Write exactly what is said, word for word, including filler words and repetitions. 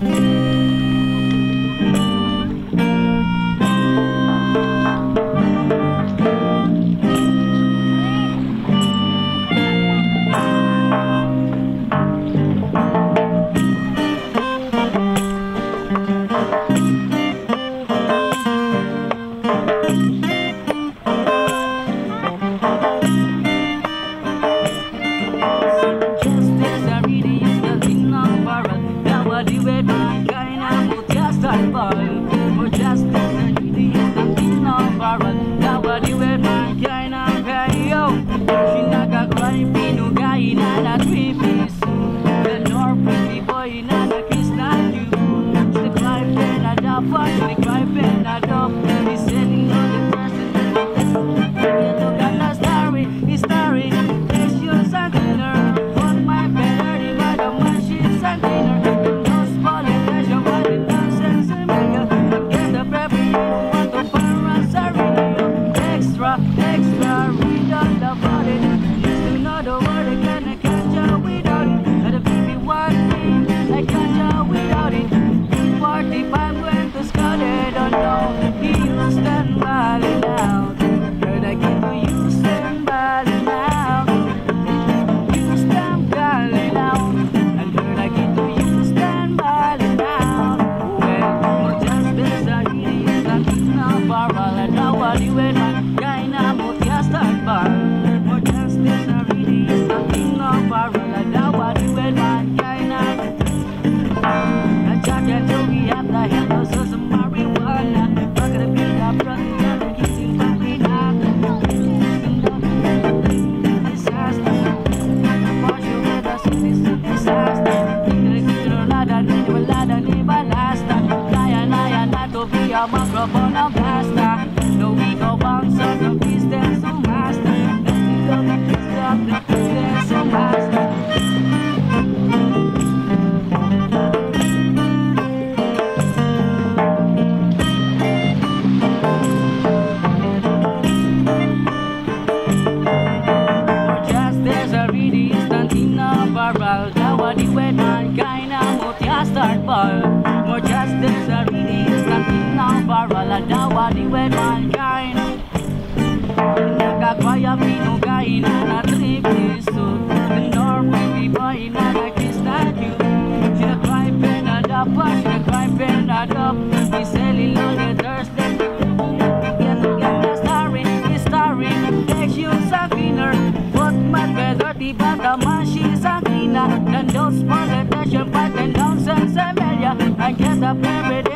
More justice, a really instant thing now for all of the with mankind. Nakakwaya pinugain na trip iso. The norm will be boy na nakistat you. Sina cry pen and up, sina cry pen and up. We selling on the Thursday. Get to get the starring, the starring. Takes you some cleaner. But my better the bata man she's a cleaner. Then those for the passion, but then nonsense. I get up every day.